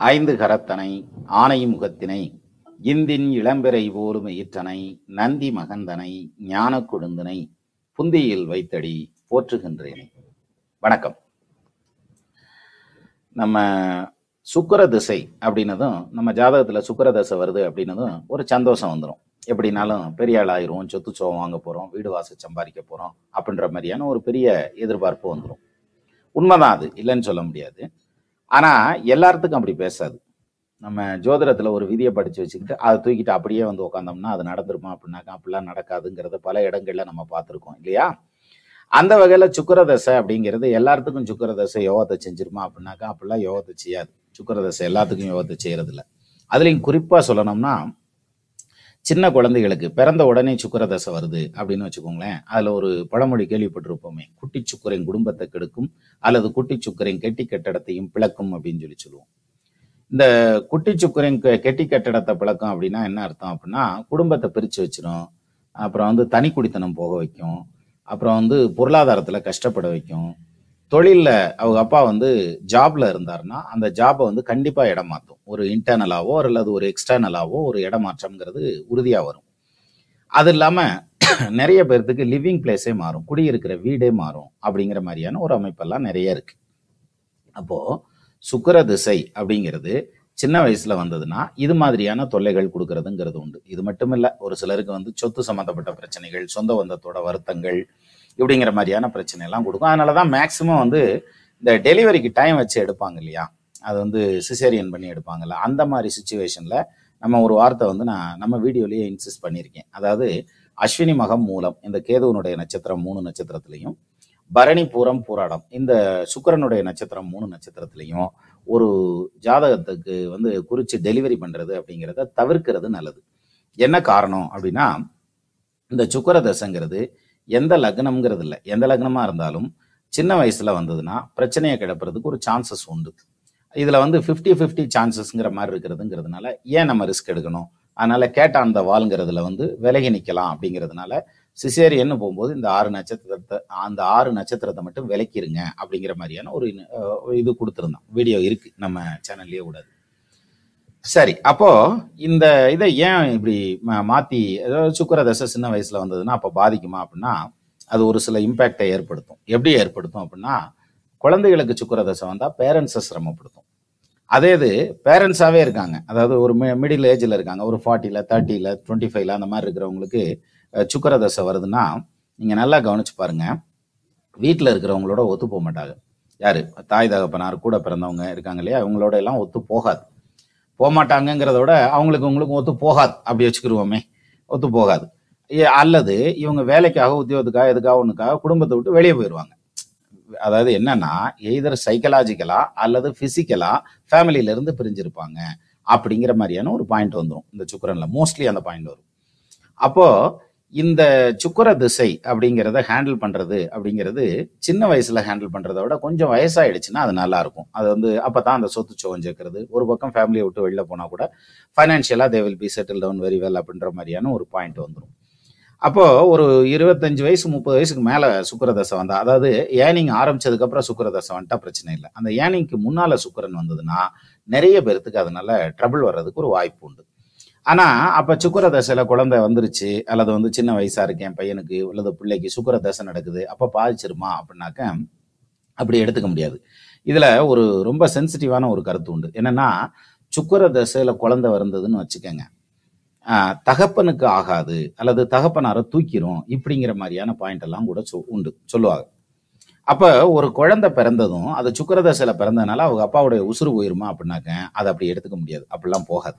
ஐந்து கரத்தனை ஆனை முகத்தினை இந்தின் இளம்பிறை போலும் ஈற்றனை நந்தி மகந்தனை ஞான கொழுந்தனை புந்தியில் வைத்தடி போற்றுகின்றேனே. வணக்கம். நம்ம சுக்கிர திசை அப்படின்னதும், நம்ம ஜாதகத்துல சுக்கிர தசை வருது அப்படின்னதும் ஒரு சந்தோஷம் வந்துடும். எப்படின்னாலும் பெரிய ஆள் ஆயிரும், சொத்து சோகம் வாங்க போறோம், வீடு வாசல் சம்பாதிக்க போறோம் அப்படின்ற மாதிரியான ஒரு பெரிய எதிர்பார்ப்பு வந்துடும். உண்மைதான், அது இல்லைன்னு சொல்ல முடியாது. ஆனா எல்லாத்துக்கும் அப்படி பேசாது. நம்ம ஜோதிடத்துல ஒரு விதியை படிச்சு வச்சுக்கிட்டு அதை தூக்கிட்டு அப்படியே வந்து உட்காந்தோம்னா அது நடந்துருமா அப்படின்னாக்கா அப்படிலாம் நடக்காதுங்கிறத பல இடங்கள்ல நம்ம பார்த்துருக்கோம் இல்லையா? அந்த வகையில சுக்கிரதசை அப்படிங்கிறது எல்லாத்துக்கும் சுக்கிரதசை யோகத்தை செஞ்சிருமா அப்படின்னாக்கா அப்படிலாம் யோகத்தை செய்யாது. சுக்கிரதசை எல்லாத்துக்கும் யோகத்தை செய்யறது இல்லை. அதுலயும் குறிப்பா சொல்லணும்னா, சின்ன குழந்தைகளுக்கு பிறந்த உடனே சுக்கிரதசை வருது அப்படின்னு வச்சுக்கோங்களேன். அதுல ஒரு பழமொழி கேள்விப்பட்டிருப்போமே, குட்டி சுக்கரின் குடும்பத்தை கெடுக்கும் அல்லது குட்டி சுக்கரின் கெட்டி கட்டடத்தையும் பிளக்கும் அப்படின்னு சொல்லுவோம். இந்த குட்டி சுக்கரின் கெட்டி கட்டடத்தை பிளக்கும் அப்படின்னா என்ன அர்த்தம் அப்படின்னா, குடும்பத்தை பிரிச்சு வச்சிடும், அப்புறம் வந்து தனி குடித்தனம் போக வைக்கும், அப்புறம் வந்து பொருளாதாரத்துல கஷ்டப்பட வைக்கும். தொழில்ல அவங்க அப்பா வந்து ஜாப்ல இருந்தாருன்னா அந்த ஜாபை வந்து கண்டிப்பா இடம் மாற்றும். ஒரு இன்டர்னலாவோ அல்லது ஒரு எக்ஸ்டர்னலாவோ ஒரு இடமாற்றம்ங்கிறது உறுதியா வரும். அது இல்லாம நிறைய பேர்த்துக்கு லிவிங் பிளேஸே மாறும், குடியிருக்கிற வீடே மாறும் அப்படிங்கிற மாதிரியான ஒரு அமைப்பெல்லாம் நிறைய இருக்கு. அப்போ சுக்கிர திசை அப்படிங்கிறது சின்ன வயசுல வந்ததுன்னா இது மாதிரியான தொல்லைகள் கொடுக்கறதுங்கிறது உண்டு. இது மட்டும் இல்ல, ஒரு சிலருக்கு வந்து சொத்து சம்பந்தப்பட்ட பிரச்சனைகள், சொந்த பந்தத்தோட வருத்தங்கள் இப்படிங்கிற மாதிரியான பிரச்சனை எல்லாம் கொடுக்கும். அதனாலதான் மேக்சிமம் வந்து இந்த டெலிவரிக்கு டைம் வச்சு எடுப்பாங்க இல்லையா, அது வந்து சிசேரியன் பண்ணி எடுப்பாங்கல்ல, அந்த மாதிரி சுச்சுவேஷன்ல நம்ம ஒரு வார்த்தை வந்து நான் நம்ம வீடியோலயே இன்சிஸ்ட் பண்ணியிருக்கேன். அதாவது அஸ்வினி மகம் மூலம் இந்த கேதுவனுடைய நட்சத்திரம் 3 நட்சத்திரத்திலையும், பரணி பூரம் பூராடம் இந்த சுக்கிரனுடைய நட்சத்திரம் 3 நட்சத்திரத்திலையும் ஒரு ஜாதகத்துக்கு வந்து குறிச்சு டெலிவரி பண்றது அப்படிங்கிறத தவிர்க்கிறது நல்லது. என்ன காரணம் அப்படின்னா, இந்த சுக்கிர தசைங்கிறது எந்த லக்னம்ங்கிறது இல்லை, எந்த லக்னமா இருந்தாலும் சின்ன வயசுல வந்ததுன்னா பிரச்சனையை கிளப்புறதுக்கு ஒரு சான்சஸ் உண்டு. இதுல வந்து 50-50 சான்சஸ்ங்கிற மாதிரி இருக்கிறதுங்கிறதுனால ஏன் நம்ம ரிஸ்க் எடுக்கணும்? அதனால கேட்ட அந்த வால்ங்கிறதுல வந்து விலகி நிக்கலாம். அப்படிங்கிறதுனால சிசேரியன்னு போகும்போது இந்த 6 நட்சத்திரத்தை மட்டும் விலக்கிருங்க அப்படிங்கிற மாதிரியான ஒரு இது கொடுத்துருந்தோம். வீடியோ இருக்கு நம்ம சேனல்லயே கூடாது. சரி, அப்போ இந்த இதை ஏன் இப்படி மாத்தி, அதாவது சுக்கிர தசை சின்ன வயசுல வந்ததுன்னா அப்ப பாதிக்குமா அப்படின்னா, அது ஒரு சில இம்பாக்டை ஏற்படுத்தும். எப்படி ஏற்படுத்தும் அப்படின்னா, குழந்தைகளுக்கு சுக்கிர தசை வந்தா பேரண்ட்ஸை சிரமப்படுத்தும். அதே இது பேரண்ட்ஸாவே இருக்காங்க, அதாவது ஒரு மிடில் ஏஜ்ல இருக்காங்க, ஒரு 40ல 30ல 25ல அந்த மாதிரி இருக்கிறவங்களுக்கு சுக்கிர தசை வருதுன்னா நீங்க நல்லா கவனிச்சு பாருங்க, வீட்டில் இருக்கிறவங்களோட ஒத்து போக மாட்டாங்க. யாரு? தாய் தகப்பனார் கூட பிறந்தவங்க இருக்காங்க இல்லையா, அவங்களோட எல்லாம் ஒத்து போகாது. போகமாட்டாங்கிறத விட அவங்களுக்கும் ஒத்து போகாது அப்படி வச்சுக்கிருவோமே, ஒத்து போகாது. அல்லது இவங்க வேலைக்காக, உத்தியோகத்துக்காக, எதுக்காக ஒண்ணுக்காக குடும்பத்தை விட்டு வெளியே போயிடுவாங்க. அதாவது என்னன்னா, எய்தர் சைக்கலாஜிக்கலா அல்லது பிசிக்கலா ஃபேமிலியில இருந்து பிரிஞ்சிருப்பாங்க அப்படிங்கிற மாதிரியான ஒரு பாயிண்ட் வந்துடும். இந்த சுக்கிரன்ல மோஸ்ட்லி அந்த பாயிண்ட் வரும். அப்போ இந்த சுக்கிர திசை அப்படிங்கிறத ஹேண்டில் பண்றது அப்படிங்கிறது சின்ன வயசுல ஹேண்டில் பண்றதை விட கொஞ்சம் வயசாயிடுச்சுன்னா அது நல்லா இருக்கும். அது வந்து அப்பதான் அந்த சொத்து சோகம் சேர்க்கறது, ஒரு பக்கம் ஃபேமிலியை விட்டு வெளில போனா கூட ஃபைனான்சியலா they will be settle down very well அப்படின்ற மாதிரியான ஒரு பாயிண்ட் வந்துடும். அப்போ ஒரு 25 வயசு 30 வயசுக்கு மேல சுக்கிர தசை வந்தா, அதாவது ஏர்னிங் ஆரம்பிச்சதுக்கு அப்புறம் சுக்கிர தசை வந்துட்டா பிரச்சனை இல்லை. அந்த ஏர்னிங்க்கு முன்னால சுக்கிரன் வந்ததுன்னா நிறைய பேர்த்துக்கு அதனால ட்ரபிள் வர்றதுக்கு ஒரு வாய்ப்பு உண்டு. ஆனா அப்ப சுக்கிர தசையில குழந்தை வந்துருச்சு, அல்லது வந்து சின்ன வயசா இருக்கேன் பையனுக்கு அல்லது பிள்ளைக்கு சுக்கிர தசை நடக்குது, அப்ப பாதிச்சிருமா அப்படின்னாக்க அப்படி எடுத்துக்க முடியாது. இதுல ஒரு ரொம்ப சென்சிட்டிவான ஒரு கருத்து உண்டு. என்னன்னா, சுக்கிர தசையில குழந்தை வந்ததுன்னு வச்சுக்கோங்க, தகப்பனுக்கு ஆகாது அல்லது தகப்பனார தூக்கிரும் இப்படிங்கிற மாதிரியான பாயிண்ட் எல்லாம் கூட உண்டு, சொல்லுவாங்க. அப்ப ஒரு குழந்தை பிறந்ததும் அது சுக்கிர தசையில பிறந்ததுனால அவங்க அப்பாவுடைய உசுறு போயிருமா அப்படின்னாக்க அதை அப்படி எடுத்துக்க முடியாது, அப்படிலாம் போகாது.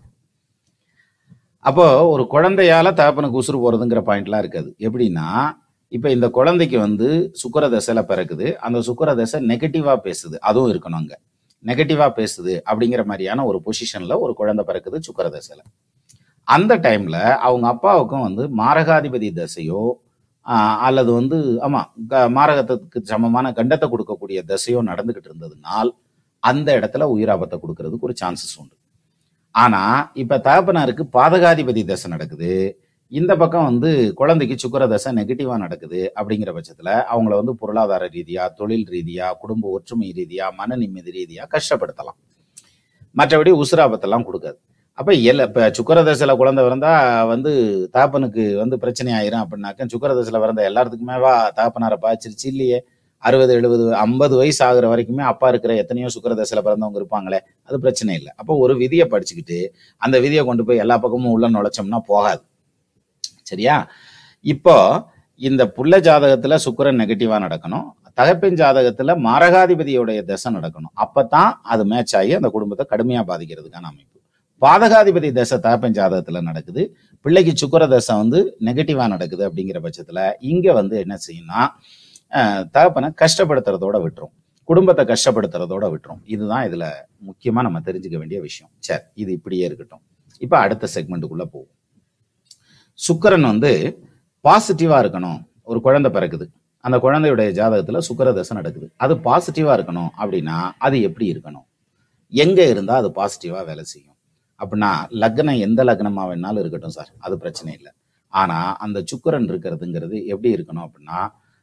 அப்போ ஒரு குழந்தையால தகப்பனுக்கு உசுறு போறதுங்கிற பாயிண்ட்லாம் இருக்காது. எப்படின்னா, இப்ப இந்த குழந்தைக்கு வந்து சுக்கிர தசையில பிறக்குது, அந்த சுக்கிர தசை நெகட்டிவா பேசுது, அதுவும் இருக்கணும். அங்க நெகட்டிவா பேசுது அப்படிங்கிற மாதிரியான ஒரு பொசிஷன்ல ஒரு குழந்தை பிறக்குது சுக்கிர தசையில. அந்த டைம்ல அவங்க அப்பாவுக்கும் வந்து மாரகாதிபதி தசையோ அல்லது வந்து ஆமா மாரகத்துக்கு சமமான கண்டத்தை கொடுக்கக்கூடிய தசையோ நடந்துகிட்டு இருந்ததுனால் அந்த இடத்துல உயிராபத்தை கொடுக்கறதுக்கு ஒரு சான்சஸ் உண்டு. ஆனா இப்ப தகப்பனாருக்கு பாதகாதிபதி தசை நடக்குது, இந்த பக்கம் வந்து குழந்தைக்கு சுக்கிர தசை நெகட்டிவா நடக்குது அப்படிங்கிற பட்சத்துல அவங்கள வந்து பொருளாதார ரீதியா, தொழில் ரீதியா, குடும்ப ஒற்றுமை ரீதியா, மன நிம்மதி ரீதியா கஷ்டப்படுத்தலாம். மற்றபடி உசுராபத்தெல்லாம் கொடுக்காது. அப்ப இப்ப சுக்கரதசையில குழந்தை பிறந்தா வந்து தகப்பனுக்கு வந்து பிரச்சனை ஆயிரும் அப்படின்னாக்க, சுக்கரதசையில பிறந்த எல்லாத்துக்குமேவா தகப்பனாரை பாய்ச்சிருச்சு? இல்லையே. 60, 70, 50 வயசு ஆகுற வரைக்குமே அப்பா இருக்கிற எத்தனையோ சுக்கரதசையில பிறந்தவங்க இருப்பாங்களே, அது பிரச்சனை இல்லை. அப்போ ஒரு விதியை படிச்சுக்கிட்டு அந்த விதியை கொண்டு போய் எல்லா பக்கமும் உள்ள நுழைச்சோம்னா போகாது. சரியா? இப்போ இந்த புள்ள ஜாதகத்துல சுக்கிரன் நெகட்டிவா நடக்கணும், தகப்பின் ஜாதகத்துல மாரகாதிபதியோடைய தசை நடக்கணும். அப்பதான் அது மேட்ச் ஆகி அந்த குடும்பத்தை கடுமையா பாதிக்கிறதுக்கான அமைப்பு. பாதகாதிபதி தசை தகப்பின் ஜாதகத்துல நடக்குது, பிள்ளைக்கு சுக்கிர தசை வந்து நெகட்டிவா நடக்குது. அப்படிங்கிற பட்சத்துல இங்க வந்து என்ன செய்யும்னா, தகப்பனை கஷ்டப்படுத்துறதோட விட்டுரும், குடும்பத்தை கஷ்டப்படுத்துறதோட விட்டுரும். இதுதான் இதுல முக்கியமா நம்ம தெரிஞ்சுக்க வேண்டிய விஷயம். சரி, இது இப்படியே இருக்கட்டும். இப்ப அடுத்த செக்மெண்ட்டுக்குள்ள போவோம். சுக்கிரன் வந்து பாசிட்டிவா இருக்கணும். ஒரு குழந்தை பிறக்குது, அந்த குழந்தையுடைய ஜாதகத்துல சுக்கிர தசை நடக்குது, அது பாசிட்டிவா இருக்கணும் அப்படின்னா அது எப்படி இருக்கணும், எங்க இருந்தா அது பாசிட்டிவா வேலை செய்யும் அப்படின்னா, லக்னம் எந்த லக்னமா வேணாலும் இருக்கட்டும் சார், அது பிரச்சனை இல்லை. ஆனா அந்த சுக்கிரன் இருக்கிறதுங்கிறது எப்படி இருக்கணும் அப்படின்னா,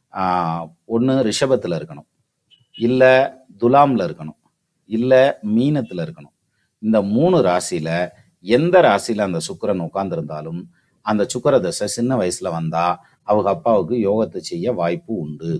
ஒன்று ரிஷபத்துல இருக்கணும், இல்ல துலாம்ல இருக்கணும், இல்ல மீனத்துல இருக்கணும். இந்த 3 ராசியில எந்த ராசியில அந்த சுக்கிரன் உட்கார்ந்திருந்தாலும் அந்த சுக்கிர தசை சின்ன வயசுல வந்தா அவங்க அப்பாவுக்கு யோகத்தை செய்ய வாய்ப்பு உண்டு.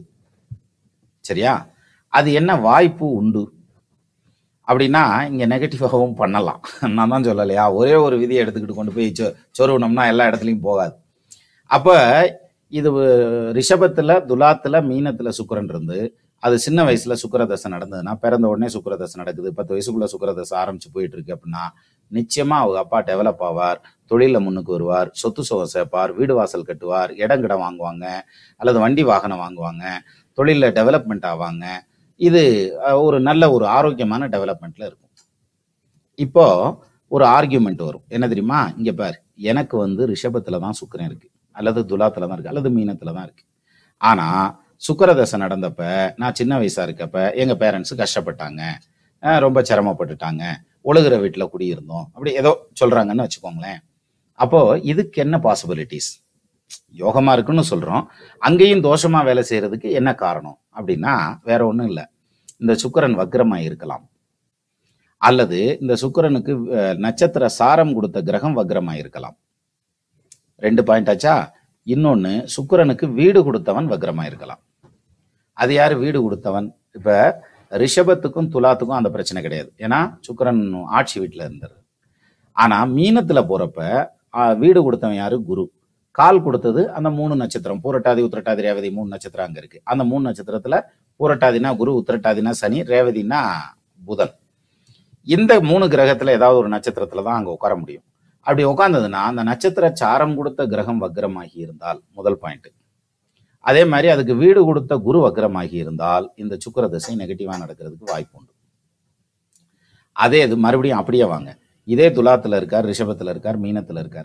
சரியா? அது என்ன வாய்ப்பு உண்டு அப்படின்னா, இங்க நெகட்டிவாகவும் பண்ணலாம். நான் தான் சொல்லலையா, ஒரே ஒரு விதியை எடுத்துக்கிட்டு கொண்டு போய் சொருவனம்னா எல்லா இடத்துலையும் போகாது. அப்ப இது ரிஷபத்துல, துலாத்துல, மீனத்துல சுக்கிரன் இருந்து அது சின்ன வயசுல சுக்கிரதசை நடந்ததுன்னா, பிறந்த உடனே சுக்கிரதசை நடக்குது, 10 வயசுக்குள்ள சுக்கிரதசை ஆரம்பிச்சு போயிட்டு இருக்கு அப்படின்னா, நிச்சயமா அவங்க அப்பா டெவலப் ஆவார், தொழில முன்னுக்கு வருவார், சொத்து சுகம் சேர்ப்பார், வீடு வாசல் கட்டுவார், இடங்கிடம் வாங்குவாங்க, அல்லது வண்டி வாகனம் வாங்குவாங்க, தொழில டெவலப்மெண்ட் ஆவாங்க. இது ஒரு நல்ல ஒரு ஆரோக்கியமான டெவலப்மெண்ட்ல இருக்கும். இப்போ ஒரு ஆர்கியூமெண்ட் வரும், என்ன தெரியுமா? இங்க பாரு, எனக்கு வந்து ரிஷபத்துல தான் சுக்கிரன் இருக்கு, அல்லது துலாத்துல தான் இருக்கு, அல்லது மீனத்துல தான் இருக்கு. ஆனா சுக்கிரதசை நடந்தப்ப நான் சின்ன வயசா இருக்கப்ப எங்க பேரண்ட்ஸ் கஷ்டப்பட்டாங்க, ரொம்ப சிரமப்பட்டுட்டாங்க, ஒழுகுற வீட்டுல குடியிருந்தோம், அப்படி ஏதோ சொல்றாங்கன்னு வச்சுக்கோங்களேன். அப்போ இதுக்கு என்ன பாசிபிலிட்டிஸ்? யோகமா இருக்குன்னு சொல்றோம், அங்கேயும் தோஷமா வேலை செய்யறதுக்கு என்ன காரணம் அப்படின்னா, வேற ஒண்ணும் இல்லை. இந்த சுக்கிரன் வக்ரமா இருக்கலாம், அல்லது இந்த சுக்கிரனுக்கு நட்சத்திர சாரம் கொடுத்த கிரகம் வக்ரமா இருக்கலாம். 2 பாயிண்ட் ஆச்சா? இன்னொன்னு, சுக்கிரனுக்கு வீடு கொடுத்தவன் வக்ரமா இருக்கலாம். அது யாரு வீடு கொடுத்தவன்? இப்ப ரிஷபத்துக்கும் துலாத்துக்கும் அந்த பிரச்சனை கிடையாது, ஏன்னா சுக்கிரன் ஆட்சி வீட்டுல இருந்தாரு. ஆனா மீனத்துல போறப்ப வீடு கொடுத்தவன் யாரு? குரு. கால் கொடுத்தது அந்த 3 நட்சத்திரம், பூரட்டாதி, உத்திரட்டாதி, ரேவதி 3 நட்சத்திரம் அங்க இருக்கு. அந்த 3 நட்சத்திரத்துல பூரட்டாதினா குரு, உத்திரட்டாதினா சனி, ரேவதினா புதன். இந்த 3 கிரகத்துல ஏதாவது ஒரு நட்சத்திரத்துல தான் அங்க உட்கார முடியும். அப்படி உட்கார்ந்ததுன்னா அந்த நட்சத்திர சாரம் கொடுத்த கிரகம் வக்ரமாகி இருந்தால் முதல் பாயிண்ட். அதே மாதிரி அதுக்கு வீடு கொடுத்த குரு வக்ரமாகி இருந்தால் இந்த சுக்கிர தசை நெகட்டிவா நடக்கிறதுக்கு வாய்ப்பு உண்டு. அதே இது மறுபடியும் அப்படியே வாங்க, இதே துலாத்துல இருக்கார், ரிஷபத்துல இருக்கார், மீனத்துல இருக்கார்,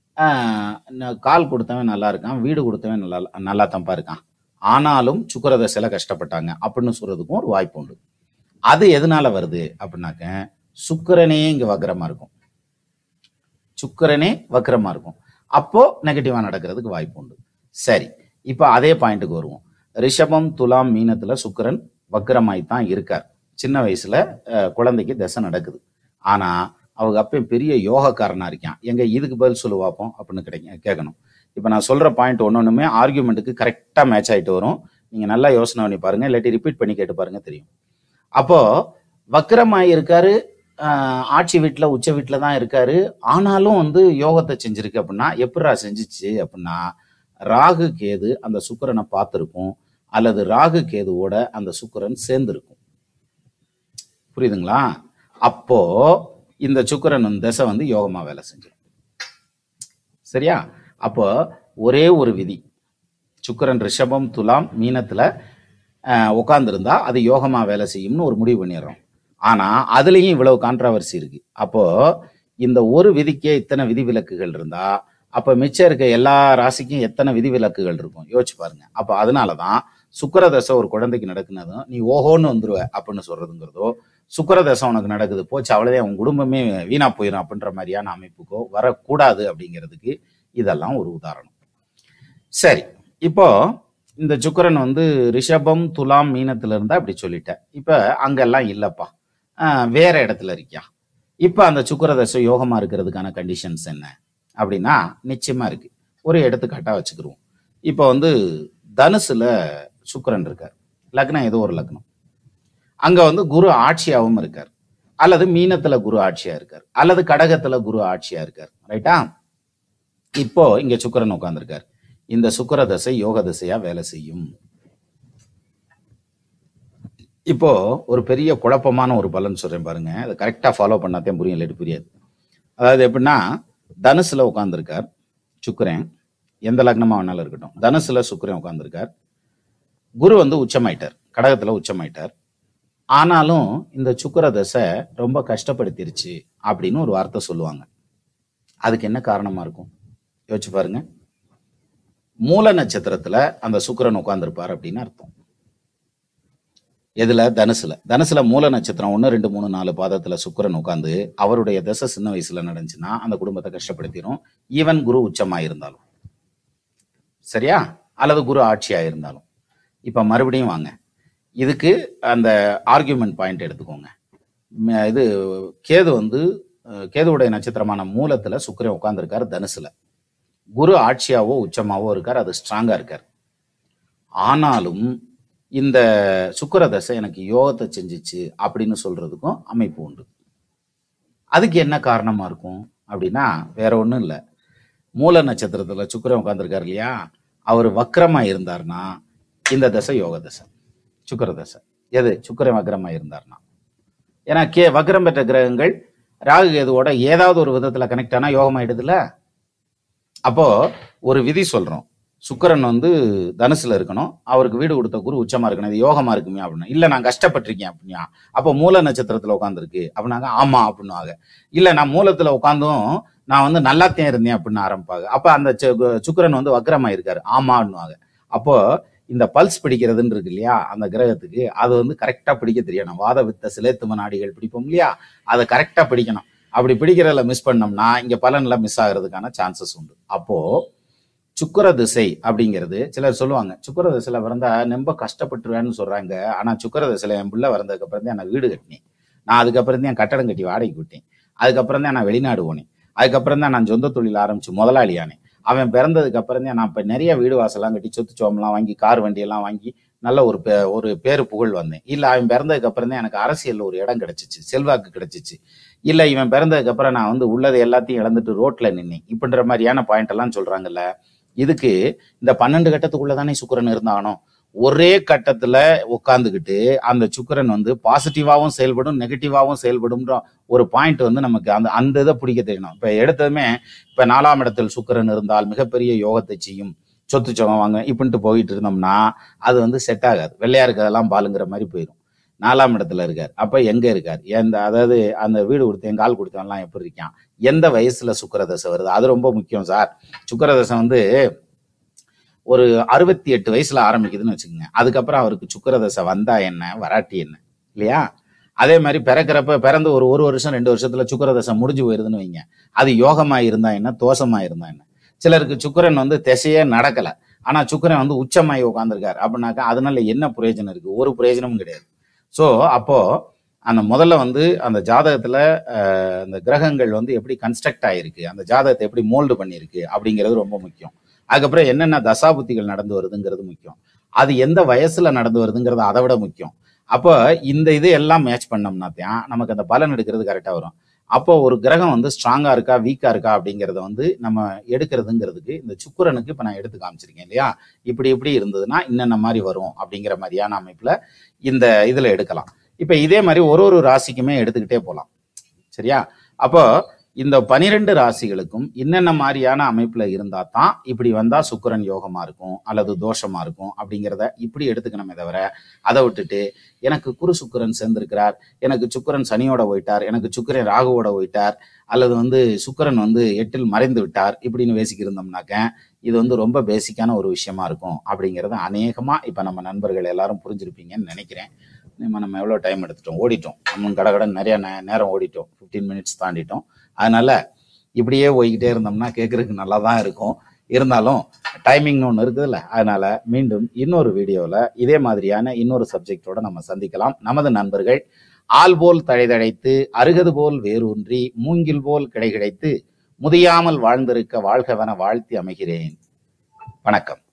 கால் கொடுத்தவன் நல்லா இருக்கான், வீடு கொடுத்தவன் நல்லா தம்பா இருக்கான், ஆனாலும் சுக்கிர தசையில கஷ்டப்பட்டாங்க அப்படின்னு சொல்றதுக்கும் ஒரு வாய்ப்பு உண்டு. அது எதனால வருது அப்படின்னாக்க, சுக்கிரனே இங்க வக்ரமா இருக்கும், சுக்கிரனே வக்ரமா இருக்கும், அப்போ நெகட்டிவா நடக்கிறதுக்கு வாய்ப்பு உண்டு. சரி, இப்ப அதே பாயிண்ட்டுக்கு வருவோம். ரிஷபம், துலாம், மீனத்துல சுக்கிரன் வக்ரமாய் தான் இருக்கார். சின்ன வயசுல குழந்தைக்கு தசை நடக்குது, ஆனா அவங்க அப்ப பெரிய யோகக்காரனா இருக்கான். எங்க இதுக்கு பதில் சொல்லு பார்ப்போம் அப்படின்னு கேட்கணும். இப்ப நான் சொல்ற பாயிண்ட் ஒன்னொன்னுமே ஆர்கியூமெண்ட்டுக்கு கரெக்டா மேட்ச் ஆயிட்டு வரும். நீங்க நல்லா யோசனை பண்ணி பாருங்க, இல்லாட்டி ரிப்பீட் பண்ணி கேட்டு பாருங்க, தெரியும். அப்போ வக்ரமாய் இருக்காரு, ஆட்சி வீட்டுல உச்ச வீட்டுல தான் இருக்காரு, ஆனாலும் வந்து யோகத்தை செஞ்சிருக்கு அப்படின்னா எப்படிரா செஞ்சிச்சு அப்படின்னா, ராகு கேது அந்த சுக்கிரனை பார்த்திருக்கும், அல்லது ராகு கேதுவோட அந்த சுக்கிரன் சேர்ந்திருக்கும். புரியுதுங்களா? அப்போ இந்த சுக்கிரன் தசை வந்து யோகமா வேலை செஞ்சிடும். சரியா? அப்போ ஒரே ஒரு விதி, சுக்கிரன் ரிஷபம், துலாம், மீனத்துல உட்கார்ந்துருந்தா அது யோகமா வேலை செய்யும்னு ஒரு முடிவு பண்ணிடுறோம். ஆனா அதுலயும் இவ்வளவு கான்ட்ராவர்சி இருக்கு. அப்போ இந்த ஒரு விதிக்கே இத்தனை விதிவிலக்குகள் இருந்தா, அப்ப மிச்சம் இருக்க எல்லா ராசிக்கும் எத்தனை விதிவிலக்குகள் இருக்கும் யோசிச்சு பாருங்க. அப்ப அதனாலதான் சுக்கிரதசை ஒரு குழந்தைக்கு நடக்குனதும் நீ ஓஹோன்னு வந்துருவ அப்படின்னு சொல்றதுங்கிறதோ, சுக்கிரதசை உனக்கு நடக்குது போச்சு அவ்வளவுதான் உன் குடும்பமே வீணா போயிடும் அப்படின்ற மாதிரியான அமைப்புக்கோ வரக்கூடாது அப்படிங்கிறதுக்கு இதெல்லாம் ஒரு உதாரணம். சரி, இப்போ இந்த சுக்கிரன் வந்து ரிஷபம், துலாம், மீனத்துல இருந்தா அப்படி சொல்லிட்டேன். இப்ப அங்கெல்லாம் இல்லப்பா, வேற இடத்துல இருக்கியா, இப்ப அந்த சுக்கிர தசை யோகமா இருக்கிறதுக்கான கண்டிஷன்ஸ் என்ன அப்படின்னா நிச்சயமா இருக்கு. ஒரு எடுத்துக்காட்டா வச்சுக்கிருவோம். இப்ப வந்து தனுசுல சுக்கிரன் இருக்கார். லக்னம் ஏதோ ஒரு லக்னம். அங்க வந்து குரு ஆட்சியாவும் இருக்கார். அல்லது மீனத்துல குரு ஆட்சியா இருக்கார். அல்லது கடகத்துல குரு ஆட்சியா இருக்கார். ரைட்டா? இப்போ இங்க சுக்கிரன் உட்கார்ந்திருக்கார். இந்த சுக்கிர தசை யோக தசையா வேலை செய்யும். இப்போ ஒரு பெரிய குழப்பமான ஒரு பலன் சொல்றேன் பாருங்க. அதை கரெக்டா ஃபாலோ பண்ணாதான் புரியும், இல்லாட்டி புரியாது. அதாவது எப்படின்னா, தனுசுல உட்கார்ந்திருக்கார் சுக்கிரன். எந்த லக்னமா வேணாலும் இருக்கட்டும். தனுசுல சுக்கிரன் உட்கார்ந்திருக்கார். குரு வந்து உச்சமாயிட்டார், கடகத்துல உச்சமாயிட்டார். ஆனாலும் இந்த சுக்கிர தசை ரொம்ப கஷ்டப்படுத்திருச்சு அப்படின்னு ஒரு வார்த்தை சொல்லுவாங்க. அதுக்கு என்ன காரணமா இருக்கும் யோசிச்சு பாருங்க. மூல நட்சத்திரத்துல அந்த சுக்கிரன் உட்கார்ந்திருப்பார் அப்படின்னு அர்த்தம். எதுல? தனுசுல. தனுசுல மூல நட்சத்திரம் 1, 2, 3, 4 பாதத்துல சுக்கிரன் உட்கார்ந்து அவருடைய தசை சின்ன வயசுல நடந்துச்சுன்னா அந்த குடும்பத்தை கஷ்டப்படுத்திடும். ஈவன் குரு உச்சமா இருந்தாலும், சரியா? அல்லது குரு ஆட்சியா இருந்தாலும். இப்ப மறுபடியும் வாங்க, இதுக்கு அந்த ஆர்கியூமெண்ட் பாயிண்ட் எடுத்துக்கோங்க. இது கேது வந்து கேதுவுடைய நட்சத்திரமான மூலத்துல சுக்கிரன் உட்கார்ந்துருக்காரு தனுசுல. குரு ஆட்சியாவோ உச்சமாவோ இருக்கார், அது ஸ்ட்ராங்கா இருக்கார். ஆனாலும் இந்த சுக்கிர தசை எனக்கு யோகத்தை செஞ்சிச்சு அப்படின்னு சொல்றதுக்கும் அமைப்பு உண்டு. அதுக்கு என்ன காரணமா இருக்கும் அப்படின்னா வேற ஒண்ணும் இல்லை. மூல நட்சத்திரத்துல சுக்கிரன் உட்கார்ந்துருக்காரு இல்லையா, அவர் வக்ரமா இருந்தார்னா இந்த தசை யோக தசை, சுக்கிர தசை. எது? சுக்கிரன் வக்ரமா இருந்தார்னா. ஏன்னா வக்ரம் பெற்ற கிரகங்கள் ராகு கேதுவோட ஏதாவது ஒரு விதத்துல கனெக்ட் ஆனா யோகம் ஆயிடுதுல. அப்போ ஒரு விதி சொல்றோம், சுக்கிரன் வந்து தனுசுல இருக்கணும், அவருக்கு வீடு கொடுத்த குரு உச்சமா இருக்கணும், இது யோகமா இருக்குமே அப்படின்னா. இல்ல நான் கஷ்டப்பட்டிருக்கேன் அப்படின்னா. அப்போ மூல நட்சத்திரத்துல உட்காந்துருக்கு அப்படின்னாங்க, ஆமா அப்படின்னுவாங்க. இல்ல நான் மூலத்துல உட்காந்தும் நான் வந்து நல்லாத்தையும் இருந்தேன் அப்படின்னு ஆரம்பிப்பாங்க. அப்ப அந்த சுக்கிரன் வந்து வக்ரமா இருக்காரு, ஆமான்னுவாங்க. அப்போ இந்த பல்ஸ் பிடிக்கிறதுன்னு இருக்கு இல்லையா, அந்த கிரகத்துக்கு அது வந்து கரெக்டா பிடிக்க தெரியணும். வாத வித்த சிலேத்தும நாடிகள் பிடிப்போம் இல்லையா, அதை கரெக்டா பிடிக்கணும். அப்படி பிடிக்கிறதுல மிஸ் பண்ணோம்னா இங்க பலன்ல மிஸ் ஆகிறதுக்கான சான்சஸ் உண்டு. அப்போ சுக்கிர திசை அப்படிங்கிறது சிலர் சொல்லுவாங்க, சுக்கிர திசையில பிறந்தா ரொம்ப கஷ்டப்பட்டுருவேன்னு சொல்றாங்க. ஆனா சுக்கிர திசையில என் பிள்ளை வந்ததுக்கு அப்புறம் தான் நான் வீடு கட்டினேன், நான் அதுக்கப்புறம் தான் கட்டடம் கட்டி வாடகைக்கு விட்டேன், அதுக்கப்புறம் தான் நான் வெளிநாடு போனேன், அதுக்கப்புறம் தான் நான் சொந்த தொழில் ஆரம்பிச்சு முதலாளியானேன். அவன் பிறந்ததுக்கு அப்புறம் தான் நான் இப்ப நிறைய வீடு வாசலாம் கட்டி சொத்து சோமெல்லாம் வாங்கி கார் வண்டியெல்லாம் வாங்கி நல்ல ஒரு பேரு புகழ் வந்தேன். இல்ல அவன் பிறந்ததுக்கு அப்புறம் தான் எனக்கு அரசியல்ல ஒரு இடம் கிடைச்சிச்சு, செல்வாக்கு கிடைச்சிச்சு. இல்ல இவன் பிறந்ததுக்கு அப்புறம் நான் வந்து உள்ளதை எல்லாத்தையும் இழந்துட்டு ரோட்ல நின்னேன், இப்படின்ற மாதிரியான பாயிண்ட் எல்லாம் சொல்றாங்கல்ல. இதுக்கு இந்த 12 கட்டத்துக்குள்ளதானே சுக்கிரன் இருந்தாகணும். ஒரே கட்டத்துல உட்கார்ந்துகிட்டு அந்த சுக்கிரன் வந்து பாசிட்டிவாவும் செயல்படும் நெகட்டிவாவும் செயல்படும்ன்ற ஒரு பாயிண்ட் வந்து நமக்கு அந்த இதை பிடிக்க தெரியணும். இப்ப எடுத்ததுமே இப்ப 4ஆம் இடத்தில் சுக்கிரன் இருந்தால் மிகப்பெரிய யோகத்தை செய்யும், சொத்து சுகம் வாங்க இப்படின்ட்டு போயிட்டு இருந்தோம்னா அது வந்து செட் ஆகாது. வெள்ளையா இருக்கிறதெல்லாம் பாலுங்கிற மாதிரி போயிடும். 4ஆம் இடத்துல இருக்கார், அப்ப எங்க இருக்கார், அதாவது அந்த வீடு கொடுத்தேன் கால் கொடுத்தவன்லாம் எப்படி இருக்கான், எந்த வயசுல சுக்கிர தசை வருது, அது ரொம்ப முக்கியம் சார். சுக்கிர தசை வந்து ஒரு 68 வயசுல ஆரம்பிக்குதுன்னு வச்சுக்கோங்க. அதுக்கப்புறம் அவருக்கு சுக்கிர தசை வந்தா என்ன வராட்டி என்ன, இல்லையா? அதே மாதிரி பிறந்து ஒரு வருஷம் 2 வருஷத்துல சுக்கிர தசை முடிஞ்சு போயிருதுன்னு வைங்க, அது யோகமா இருந்தா என்ன தோஷமா இருந்தா என்ன. சிலருக்கு சுக்கிரன் வந்து திசையே நடக்கல, ஆனா சுக்கிரன் வந்து உச்சமாயி உட்காந்துருக்காரு அப்படின்னாக்கா அதனால என்ன பிரயோஜனம் இருக்கு? ஒரு பிரயோஜனமும் கிடையாது. ஸோ அப்போ அந்த முதல்ல வந்து அந்த ஜாதகத்துல அந்த கிரகங்கள் வந்து எப்படி கன்ஸ்ட்ரக்ட் ஆயிருக்கு, அந்த ஜாதகத்தை எப்படி மோல்டு பண்ணியிருக்கு அப்படிங்கிறது ரொம்ப முக்கியம். அதுக்கப்புறம் என்னென்ன தசாபுத்திகள் நடந்து வருதுங்கிறது முக்கியம். அது எந்த வயசுல நடந்து வருதுங்கிறது அதை விட முக்கியம். அப்போ இந்த இது எல்லாம் மேட்ச் பண்ணோம்னா தான் நமக்கு அந்த பலன் எடுக்கிறது கரெக்டா வரும். அப்போ ஒரு கிரகம் வந்து ஸ்ட்ராங்கா இருக்கா வீக்கா இருக்கா அப்படிங்கிறத வந்து நம்ம எடுக்கிறதுங்கிறதுக்கு இந்த சுக்கிரனுக்கு இப்ப நான் எடுத்து காமிச்சிருக்கேன் இல்லையா, இப்படி இருந்ததுன்னா இன்னென்ன மாதிரி வரும் அப்படிங்கிற மாதிரியான அமைப்புல இந்த இதுல எடுக்கலாம். இப்ப இதே மாதிரி ஒரு ராசிக்குமே எடுத்துக்கிட்டே போலாம், சரியா? அப்போ இந்த 12 ராசிகளுக்கும் என்னென்ன மாதிரியான அமைப்புல இருந்தா தான் இப்படி வந்தா சுக்கிரன் யோகமா இருக்கும் அல்லது தோஷமா இருக்கும் அப்படிங்கிறத இப்படி எடுத்துக்கணுமே தவிர அதை விட்டுட்டு எனக்கு குரு சுக்கிரன் சேர்ந்திருக்கிறார், எனக்கு சுக்கிரன் சனியோட போயிட்டார், எனக்கு சுக்கிரன் ராகுவோட போயிட்டார், அல்லது வந்து சுக்கிரன் வந்து 8ல் மறைந்து விட்டார் இப்படின்னு பேசிக்கிருந்தோம்னாக்க இது வந்து ரொம்ப பேசிக்கான ஒரு விஷயமா இருக்கும் அப்படிங்கிறத அநேகமா இப்ப நம்ம நண்பர்கள் எல்லாரும் புரிஞ்சிருப்பீங்கன்னு நினைக்கிறேன். நம்ம எவ்வளோ டைம் எடுத்துட்டோம், ஓடிட்டோம், நம்ம கடகடன் நிறைய நேரம் ஓடிட்டோம், 15 மினிட்ஸ் தாண்டிட்டோம். அதனால இப்படியே போய்கிட்டே இருந்தோம்னா கேட்கறதுக்கு நல்லா தான் இருக்கும். இருந்தாலும் டைமிங்னு ஒன்று இருக்குதுல்ல, அதனால மீண்டும் இன்னொரு வீடியோவில் இதே மாதிரியான இன்னொரு சப்ஜெக்டோட நம்ம சந்திக்கலாம். நமது நண்பர்கள் ஆள் போல் தழைதழைத்து அருகது போல் வேரூன்றி மூங்கில் போல் கிடை கிடைத்து முதியாமல் வாழ்ந்திருக்க வாழ்கவென வாழ்த்தி அமைகிறேன். வணக்கம்.